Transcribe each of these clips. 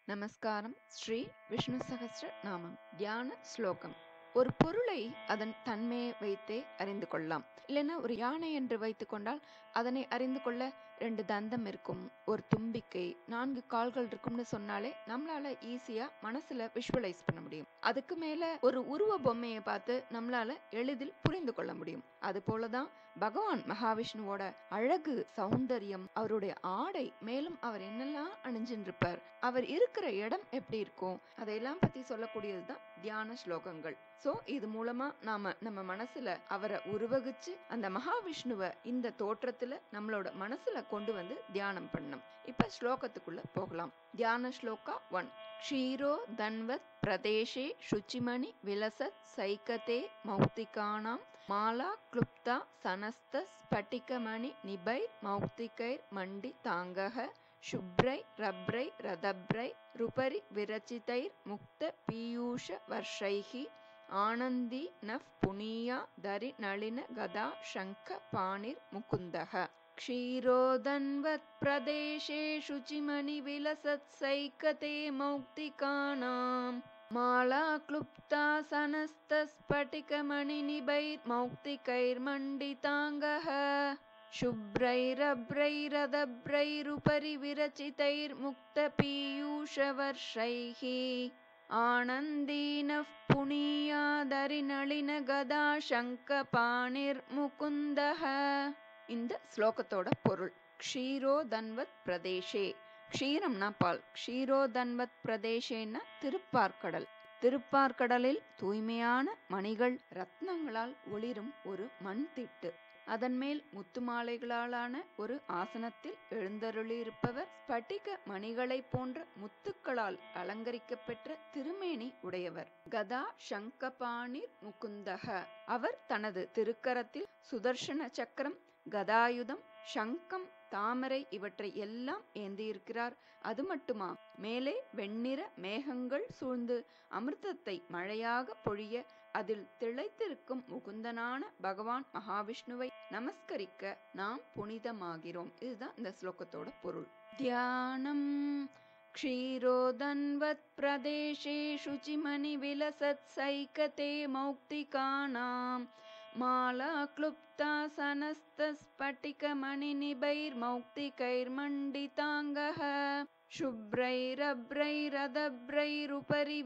நமஸ்காரம். ஸ்ரீ விஷ்ணு சகஸ்ர நாமம். தியான ஸ்லோகம். ஒரு பொருளை அதன் தன்மையை வைத்தே அறிந்து கொள்ளலாம். இல்லைன்னா ஒரு யானை என்று வைத்துக் கொண்டால் அதனை அறிந்து கொள்ள 2 தந்தம் இருக்கும், ஒரு தும்பிக்கை, 4 கால்கள் இருக்கும்னு சொன்னாலே நம்மளால ஈஸியா மனசுல விஷுவலைஸ் பண்ண முடியும். அதுக்கு மேல ஒரு உருவ பொம்மையை பார்த்து நம்மளால எளிதில் புரிந்து கொள்ள முடியும். அது போலதான் பகவான் மகாவிஷ்ணுவோட அழகு, சௌந்தரியம், அவருடைய ஆடை, மேலும் அவர் என்னெல்லாம் அணிஞ்சிருப்பார், அவர் இருக்கிற இடம் எப்படி இருக்கும், அதையெல்லாம் பத்தி சொல்லக்கூடியதுதான் தியான ஸ்லோகங்கள். சோ இது மூலமா நாம நம்ம மனசுல அவரை உருவகிச்சு அந்த மகாவிஷ்ணுவை இந்த தோற்றத்துல நம்மளோட மனசுல கொண்டு வந்து தியானம் பண்ணணும். இப்ப ஸ்லோகத்துக்குள்ள போகலாம். தியான ஸ்லோகா 1. க்ஷீரோ தன்வத் பிரதேசே சுச்சிமணி விலசத் சைகதே மௌக்திகானாம் மாலா க்ளுப்தா சனஸ்த ஸ்பட்டிகமணி நிபை மௌக்திகைர் மண்டி தாங்கக शुभ्रै रभ्रै रदभ्रै रुपरि विरचितैर मुक्त पीयूष वर्षैः आनन्दी नः पुनीया दरि नलिन गदा शङ्ख पाणिर् मुकुन्दः क्षीरोदन्वत् प्रदेशे शुचिमणि विलसत् सैकते मौक्तिकानाम् माला क्लुप्ता सनस्तस्फटिकमणिनिभैर्मौक्तिकैर्मण्डिताङ्गः शुभ्रैरभ्रैरदभ्रैरुपरि विरचितैर्मुक्तपीयूषवर्षैः आनन्दीनः पुनीयादरिनलिनगदा शङ्खपाणिर्मुकुन्दः. இந்த ஸ்லோகத்தோட பொருள். க்ஷீரோதன்வத் பிரதேசே, க்ஷீரம்னா பால், க்ஷீரோதன்வத் பிரதேசேன்னா திருப்பார்கடல். திருப்பார்கடலில் தூய்மையான மணிகள் ரத்னங்களால் ஒளிரும் ஒரு மண் திட்டு, அதன் மேல் முத்து மாலைகளாலான ஒரு ஆசனத்தில் எழுந்தருளியிருப்பவர் ஸ்பட்டிக மணிகளை போன்ற முத்துக்களால் அலங்கரிக்கப்பெற்ற திருமேனி உடையவர். கதா சங்கபாணிர் முகுந்தக, அவர் தனது திருக்கரத்தில் சுதர்சன சக்கரம், கதாயுதம், சங்கம், தாமரை இவற்றை எல்லாம் ஏந்தியிருக்கிறார். அது மட்டுமா, மேலே வெண்ணிற மேகங்கள் சூழ்ந்து அமிர்தத்தை மழையாக பொழிய அதில் திளைத்திருக்கும் முகுந்தனான பகவான் மகாவிஷ்ணுவை நமஸ்கரிக்க நாம் புனிதமாகிறோம். இதுதான் இந்த ஸ்லோகத்தோட பொருள். தியானம். க்ஷீரோதன்வத் பிரதேசே சுச்சிமணி விலசத் சைகதே மௌக்திகானாம் மாலா க்ளுப்தா சனஸ்தஸ்பட்டிகமணிநிபைர்மௌக்திகைர்மண்டிதாங்கः शुभ्रैरभ्रैरदभ्रैरुपरि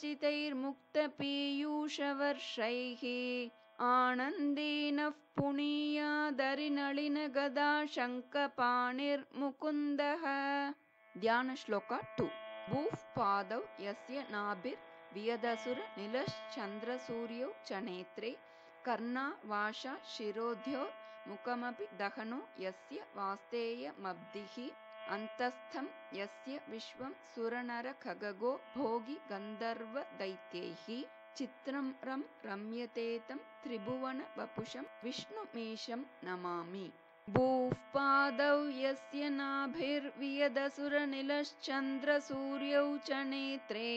विरचितैर्मुक्तपीयूषवर्षैः आनन्दीनः पुनीयादरिनलिनगदा शङ्खपाणिर्मुकुन्दः. ध्यान श्लोका 2. भूः पादौ यस्य नाभिर् वियदसुर निलश्चन्द्रसूर्यौ च नेत्रे कर्णा वाशा शिरोध्योर् मुखमपि दहनो यस्य वास्तेयमब्धिः अन्तस्थं यस्य विश्वं सुरनर खगगो भोगि गन्धर्व दैत्यैः चित्रं रं रम्यते तं त्रिभुवन वपुषं विष्णुमीशं नमामि. भूः पादौ यस्य नाभिर्वियदसुर निलश्चन्द्रसूर्यौ च नेत्रे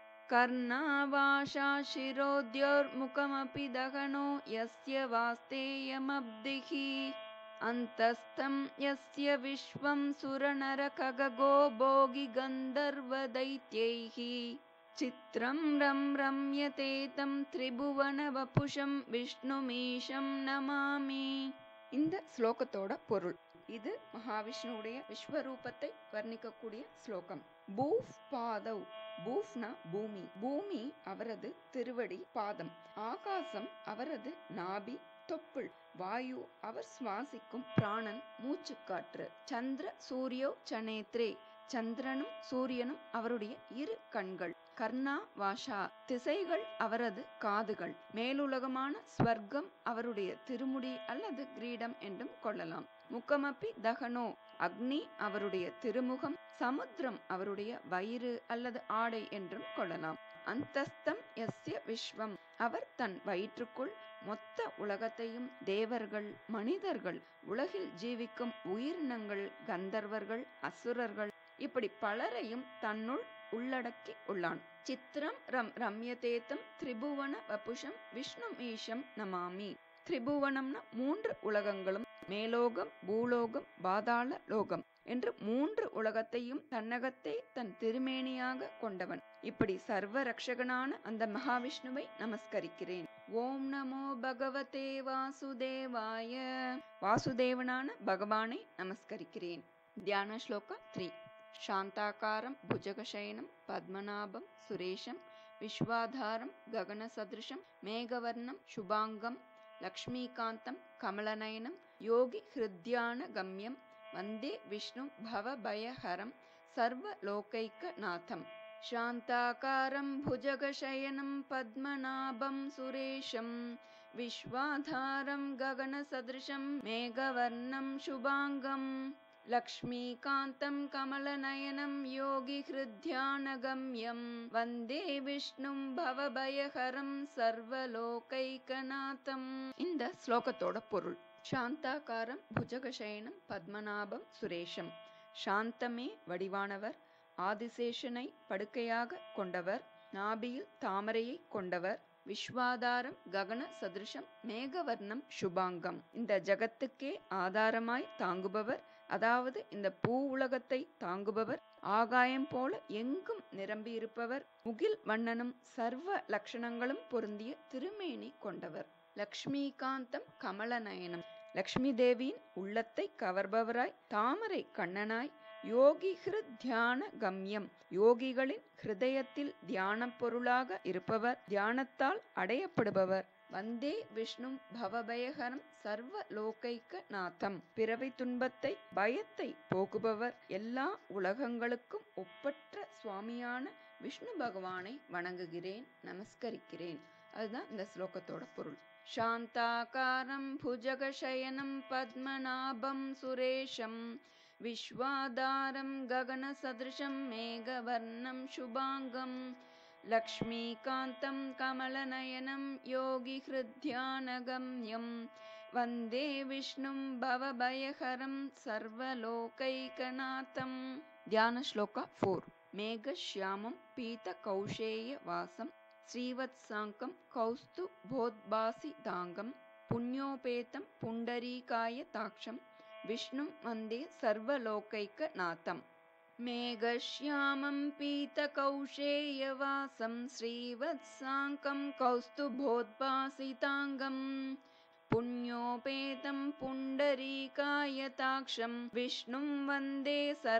कर्णावाशा शिरोद्योर्मुखमपि दहनो यस्य वास्तेयमब्धिः अन्तस्थं यस्य विश्वं सुरनरखगगो भोगि गन्धर्वदैत्यैः चित्रं रं रम्यते तं त्रिभुवन वपुषं विष्णुमीशं नमामि. இந்த ஸ்லோகத்தோட பொருள். இது மகாவிஷ்ணுவுடைய விஸ்வரூபத்தை வர்ணிக்கக்கூடிய ஸ்லோகம். பூஃப் பாதவ், பூஃப்னா பூமி, பூமி அவரது திருவடி பாதம், ஆகாசம் அவரது நாபி தொப்புள், வாயு அவர் சுவாசிக்கும் பிராணன் மூச்சுக்காற்று, சந்திர சூரியோ சநேத்ரே சந்திரனும் சூரியனும் அவருடைய இரு கண்கள், கர்ணா வாஷா திசைகள் அவரது காதுகள், மேலுலகமான ஸ்வர்க்கம் அவருடைய திருமுடி அல்லது கிரீடம் என்றும் கொள்ளலாம். முகமபி தகனோ அக்னி அவருடைய திருமுகம், சமுத்திரம் அவருடைய வயிறு அல்லது ஆடை என்றும் கொள்ளலாம். அந்தஸ்தம் யஸ்ய விஸ்வம், அவர் தன் வயிற்றுக்குள் மொத்த உலகத்தையும், தேவர்கள், மனிதர்கள், உலகில் ஜீவிக்கும் உயிரினங்கள், கந்தர்வர்கள், அசுரர்கள், இப்படி பலரையும் தன்னுள் உள்ளடக்கி உள்ளான். சித்திரம் ரம் ரம்யதேதம் திரிபுவன வபுஷம் விஷ்ணுமீஷம் நமாமி. திரிபுவனம்னா 3 உலகங்களும், மேலோகம், பூலோகம், பாதாள லோகம். என்று 3 உலகத்தையும் தன்னகத்தே தன் திருமேனியாக கொண்டவன். இப்படி சர்வ ரக்ஷகனான அந்த மகாவிஷ்ணுவை நமஸ்கரிக்கிறேன். ஓம் நமோ பகவதே வாசுதேவாய. வாசுதேவனான பகவானை நமஸ்கரிக்கிறேன். தியான ஸ்லோகா 3. சாந்தாகாரம் புஜகசயனம் பத்மநாபம் சுரேஷம் விஸ்வாதாரம் ககனசதிருஷம் மேகவர்ணம் சுபாங்கம் லக்ஷ்மீகாந்தம் கமலநயனம் யோகி ஹிருத்யான கம்யம் வந்தே விஷ்ணு பவபயஹரம் சர்வலோகைக்கநாதம். சாந்தாகாரம் புஜகசயனம் பத்மநாபம் சுரேஷம் விஸ்வாதாரம் ககனசதிருஷம் மேகவர்ணம் சுபாங்கம் லக்ஷ்மீகாந்தம் கமலநயனம் யோகி ஹிருத்யானகம்யம் வந்தே விஷ்ணும் பவபயஹரம் சர்வலோகைக்கநாதம். இந்த ஸ்லோகத்தோட பொருள்: சாந்தாகாரம் புஜகசயனம் பத்மநாபம் சுரேஷம். சாந்தமே வடிவானவர், ஆதிசேஷனை படுக்கையாக கொண்டவர், நாபியில் தாமரையை கொண்டவர், விஸ்வாதாரம் ககன சதிருஷம் மேகவர்ணம் சுபாங்கம். இந்த ஜகத்துக்கே ஆதாரமாய் தாங்குபவர், அதாவது இந்த பூ உலகத்தை தாங்குபவர், ஆகாயம் போல எங்கும் நிரம்பியிருப்பவர், முகில் வண்ணனும் சர்வ லட்சணங்களும் பொருந்திய திருமேனி கொண்டவர். லக்ஷ்மீகாந்தம் கமலநயனம், லக்ஷ்மி தேவியின் உள்ளத்தை கவர்பவராய், தாமரை கண்ணனாய், யோகி ஹிருத்யான கம்யம், யோகிகளின் ஹிருதயத்தில் தியான பொருளாக இருப்பவர், தியானத்தால் அடையப்படுபவர். வந்தே விஷ்ணு பவபயஹரம் சர்வலோகைக்கநாதம், பிறவி துன்பத்தை பயத்தை போக்குபவர், எல்லா உலகங்களுக்கும் ஒப்பற்ற சுவாமியான விஷ்ணு பகவானை வணங்குகிறேன், நமஸ்கரிக்கிறேன். அதுதான் இந்த ஸ்லோகத்தோட பொருள். சாந்தாகாரம் புஜகசயனம் பத்மநாபம் சுரேஷம் விஸ்வாதாரம் ககனசதிருஷம் மேகவர்ணம் சுபாங்கம் லக்ஷ்மீகாந்தம் கமலநயனம் யோகி ஹிருத்யானகம்யம் வந்தே விஷ்ணும் பவபயஹரம் சர்வலோகைக்கநாதம். தியான ஸ்லோகா 4. மேகஷ்யாமம் பீத கௌஷேய வாசம் ஸ்ரீவத்சாங்கம் கௌஸ்து போத்பாசிதாங்கம் புண்ணியோபேதம் புண்டரீகாய தாக்ஷம் விஷ்ணும் வந்தே சர்வலோகைக்கநாதம். மேகஷ்யாமம் பீதகௌஷேயவாசம் ஸ்ரீவத்சாங்கம் கௌஸ்துபோத்பாசிதாங்கம் புண்ணியோபேதம் புண்டரீகாயதாக்ஷம் விஷ்ணும் வந்தே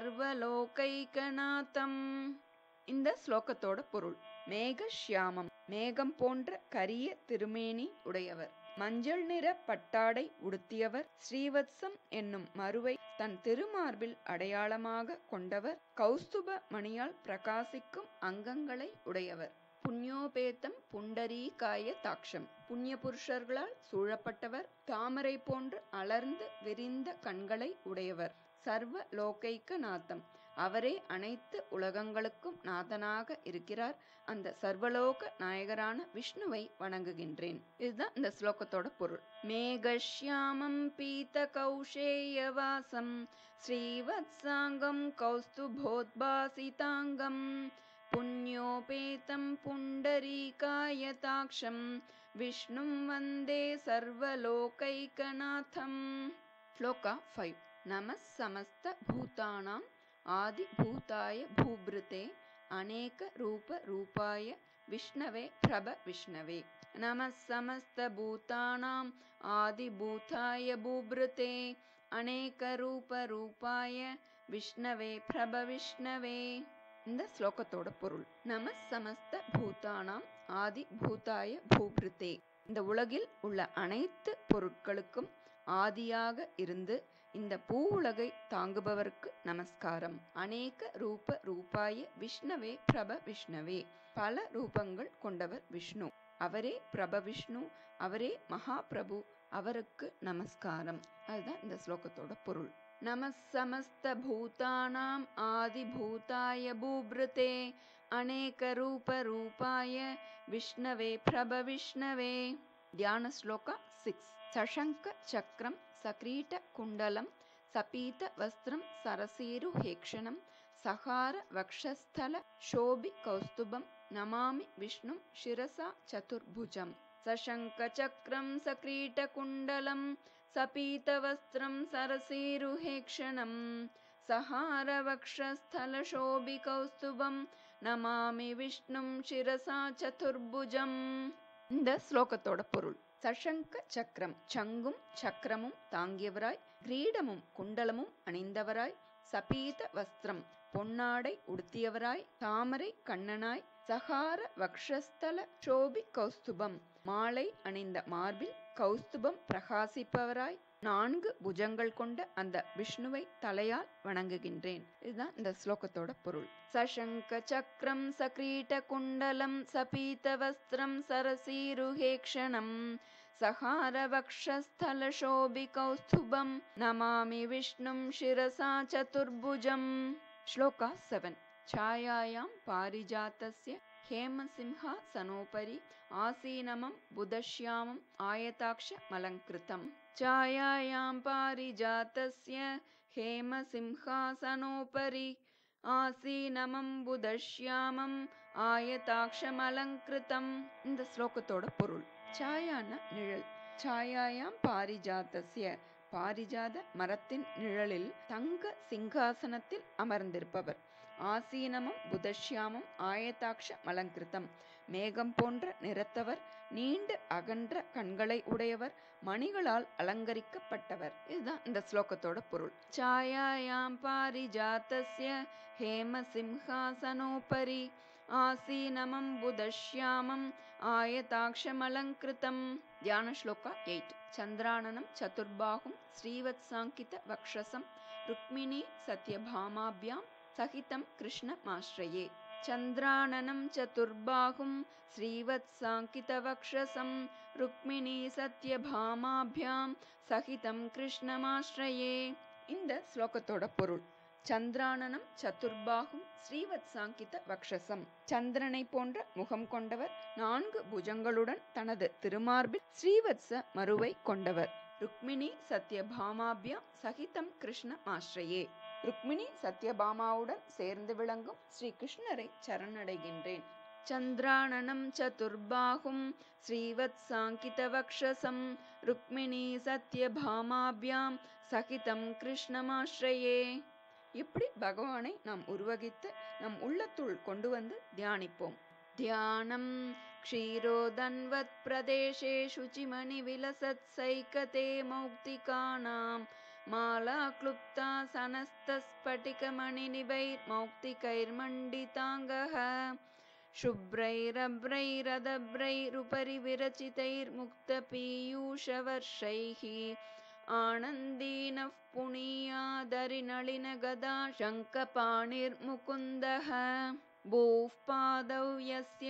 சர்வலோகைக்கநாதம். இந்த ஸ்லோகத்தோட பொருள்: மேகஷ்யாமம், மேகம் போன்ற கரிய திருமேனி உடையவர், மஞ்சள் நிற பட்டாடை உடுத்தியவர், ஸ்ரீவத்சம் என்னும் மருவை தன் திருமார்பில் அடையாளமாக கொண்டவர், கௌஸ்துப மணியால் பிரகாசிக்கும் அங்கங்களை உடையவர், புண்ணியோபேதம் புண்டரீகாய தாக்ஷம், புண்ணிய புருஷர்களால் சூழப்பட்டவர், தாமரை போன்று அலர்ந்து விரிந்த கண்களை உடையவர், சர்வ லோகைக்கநாதம், அவரே அனைத்து உலகங்களுக்கும் நாதனாக இருக்கிறார். அந்த சர்வலோக நாயகரான விஷ்ணுவை வணங்குகின்றேன். இதுதான் இந்த ஸ்லோகத்தோட பொருள். மேகஷ்யாமம் பீத கௌஷேயவாசம் ஸ்ரீவத்சாங்கம் கௌஸ்துபோத்பாசிதாங்கம் புண்ணியோபேதம் புண்டரீகாயதாக்ஷம் விஷ்ணும் வந்தே சர்வலோகைக்கநாதம். ஸ்லோகா 5. நம சமஸ்த பூதானாம் ஆதி பூதாய பூப்ருதே அநேக ரூப ரூபாய விஷ்ணவே பிரப விஷ்ணவே. நம சமஸ்த பூதானாம் ஆதி பூதாய பூப்ருதே அநேக ரூப ரூபாய விஷ்ணவே பிரப விஷ்ணவே. இந்த ஸ்லோகத்தோட பொருள்: நம சமஸ்த பூதானாம் ஆதி பூதாய பூப்ருதே, இந்த உலகில் உள்ள அனைத்து பொருட்களுக்கும் ஆதியாக இருந்து இந்த பூ உலகை தாங்குபவருக்கு நமஸ்காரம். அநேக ரூப ரூபாய விஷ்ணவே பிரப விஷ்ணவே, பல ரூபங்கள் கொண்டவர் விஷ்ணு, அவரே பிரப விஷ்ணு, அவரே மகா பிரபு, அவருக்கு நமஸ்காரம். அதுதான் இந்த ஸ்லோகத்தோட பொருள். நம சமஸ்த பூதானாம் ஆதி பூதாய பூப்ருதே அநேக ரூப ரூபாய விஷ்ணவே பிரப விஷ்ணவே. தியான ஸ்லோகா 6. சசங்க சக்கரம் சக்ரீட குண்டலம் சபீத வஸ்திரம் சரசீருஹேக்ஷணம் சகார வக்ஷஸ்தல சோபி கௌஸ்துபம் நமாமி விஷ்ணு சிரசா சதுர்புஜம். சசங்க சக்கரம் சக்ரீட குண்டலம் சபீத வஸ்திரம் சரசீருஹேக்ஷணம் सहारवक्षस्थलशोभिकौस्तुभं नमामि विष्णुं शिरसा चतुर्भुजम्. இந்த ஸ்லோகத்தோட பொருள்: சஷங்க சக்கரம், சங்கும் சக்கரமும் தாங்கியவராய், கிரீடமும் குண்டலமும் அணிந்தவராய், சபீத வஸ்திரம், பொன்னாடை உடுத்தியவராய், தாமரை கண்ணனாய், சகார வக்ஷஸ்தல சோபி கௌஸ்துபம், மாலை அணிந்த மார்பில் கௌஸ்துபம் பிரகாசிப்பவராய், 4 புஜங்கள் கொண்ட அந்த விஷ்ணுவை தலையால் வணங்குகின்றேன். இதுதான் இந்த ஸ்லோகத்தோட பொருள். சசங்க சக்கரம் சக்ரீட குண்டலம் சபீத வஸ்திரம் சரசீருஹேக்ஷணம் சகார வக்ஷஸ்தல சோபி கௌஸ்துபம் நமாமி விஷ்ணும் சிரசா சதுர்புஜம். ஸ்லோகா 7. छायायां पारिजातस्य हेमसिंहासनोपरि आसीनमं बुधश्यामम् आयताक्षमलङ्कृतम्. छायायां पारिजातस्य हेमसिंहासनोपरि ஆசீனமம் புதஷ்யாமம் ஆயதாக்ஷமலங்கிருதம். இந்த ஸ்லோகத்தோட பொருள்: சாயான நிழல். சாயாயாம் பாரிஜாதஸ்ய, பாரிஜாத மரத்தின் நிழலில் தங்க சிங்காசனத்தில் அமர்ந்திருப்பவர். ஆசீனமும் புதஷ்யாமம் ஆயதாக்ஷ மலங்கிருதம், மேகம் போன்ற நிறத்தவர், நீண்ட அகன்ற கண்களை உடையவர், மணிகளால் அலங்கரிக்கப்பட்டவர். இதுதான் இந்த ஸ்லோகத்தோட பொருள். சாயாயாம் பாரிஜாதஸ்ய हेमसिंहासनोपरि आसीनमं बुधश्यामं आयताक्षमलङ्कृतम्. ध्यान श्लोका 8. चन्द्राननं चतुर्बाहुं श्रीवत्साङ्कित वक्षसं रुक्मिणी सत्यभामाभ्यां सहितं कृष्णमाश्रये. चन्द्राननं चतुर्बाहुं श्रीवत्साङ्कित वक्षसं रुक्मिणी सत्यभामाभ्यां सहितं कृष्णमाश्रये. இந்த ஸ்லோகத்தோட பொருள்: சந்திரானனம் சதுர்பாகும் ஸ்ரீவத்சாங்கித வக்ஷசம், சந்திரனை போன்ற முகம் கொண்டவர், 4 புஜங்களுடன் தனது திருமார்பில் ஸ்ரீவத்ச மருவை கொண்டவர். ருக்மிணி சத்யபாமாபியாம் சகிதம் கிருஷ்ண ஆஸ்ரயே, ருக்மிணி சத்யபாமாவுடன் சேர்ந்து விளங்கும் ஸ்ரீ கிருஷ்ணரை சரணடைகின்றேன். சந்திரானனம் சதுர்பாகும் ஸ்ரீவத்சாங்கித வக்ஷசம் ருக்மிணி சத்யபாமாபியாம் சகிதம் கிருஷ்ணமாஸ்ரயே. இப்படி பகவானை நாம் உருவகித்து நம் உள்ளத்துள் கொண்டு வந்து தியானிப்போம். தியானம் க்ஷீரோதன்வத் பிரதேசே சுச்சிமணி விலசத் சைகதே மௌக்திகானாம் மாலா க்ளுப்தா சனஸ்தஸ்படிகமணி நிபைர் மௌக்திகைர்மண்டிதாங்கஹ शुभ्रैरभ्रैरदभ्रैरुपरि विरचितैर्मुक्तपीयूषवर्षैः आनन्दीनः पुनीयादरिनलिनगदा शङ्खपाणिर्मुकुन्दः भूः पादौ यस्य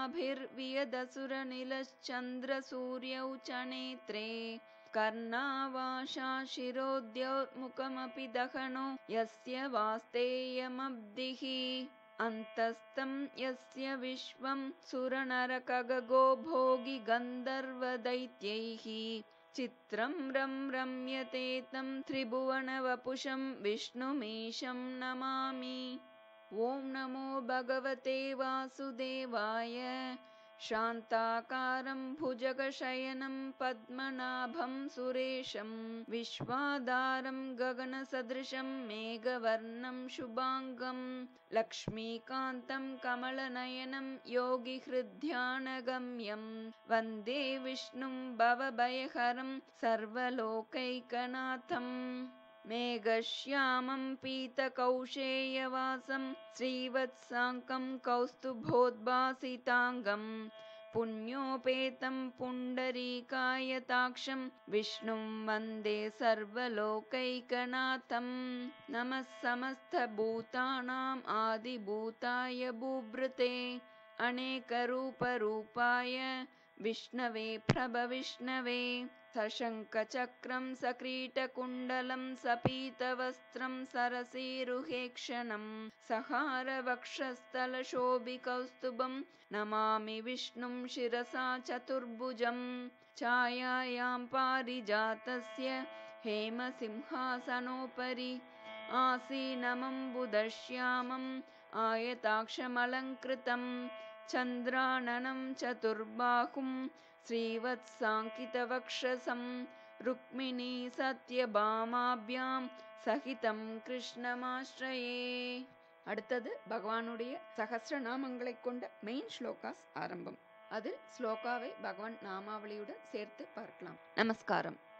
नाभिर्वियदसुरनिलश्चन्द्रसूर्यौ च नेत्रे कर्णावाशा शिरोद्यौर्मुखमपि दहनो यस्य वास्तेयमब्धिः अन्तस्तं यस्य विश्वं सुरनरकगगो भोगि गन्धर्वदैत्यैः चित्रं रम्यते तं त्रिभुवनवपुषं विष्णुमीशं नमामि. ॐ नमो भगवते वासुदेवाय. शान्ताकारं भुजगशयनं पद्मनाभं सुरेशं विश्वाधारं गगनसदृशं मेघवर्णं शुभाङ्गं लक्ष्मीकान्तं कमलनयनं योगिहृद्ध्यानगम्यं वन्दे विष्णुं भवभयहरं सर्वलोकैकनाथम्. मेघश्यामं पीतकौशेयवासं श्रीवत्साङ्कं कौस्तुभोद्भासिताङ्गं पुण्योपेतं पुण्डरीकायताक्षं विष्णुं वन्दे सर्वलोकैकनाथं. नमः समस्तभूतानाम् आदिभूताय भूभृते अनेकरूपरूपाय विष्णवे प्रभविष्णवे. सशङ्खचक्रं सकीटकुण्डलं सपीतवस्त्रं सरसीरुहेक्षणं सहारवक्षस्थलशोभिकौस्तुभं नमामि विष्णुं शिरसा चतुर्भुजं. छायायां पारिजातस्य हेमसिंहासनोपरि आसीनमं बुधश्यामम् आयताक्षमलङ्कृतं चन्द्राननं चतुर्बाहुं श्रीवत्साङ्कितवक्षसं रुक्मिणी सत्यभामाभ्यां சகிதம் கிருஷ்ணமாஸ்ரயே. அடுத்தது பகவானுடைய சகஸ்ரநாமங்களை கொண்ட மெயின் ஸ்லோகாஸ் ஆரம்பம். அதில் ஸ்லோகாவை பகவான் நாமாவளியுடன் சேர்த்து பார்க்கலாம். நமஸ்காரம்.